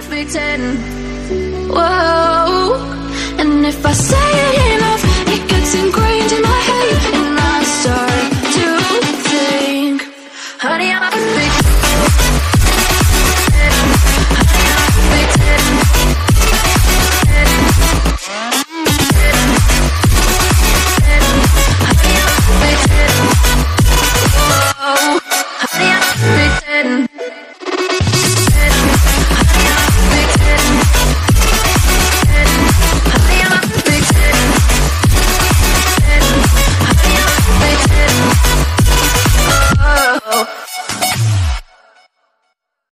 pretend. Whoa, and if I say it enough, it gets ingrained in my head, and I start to think, honey, I'm a freak.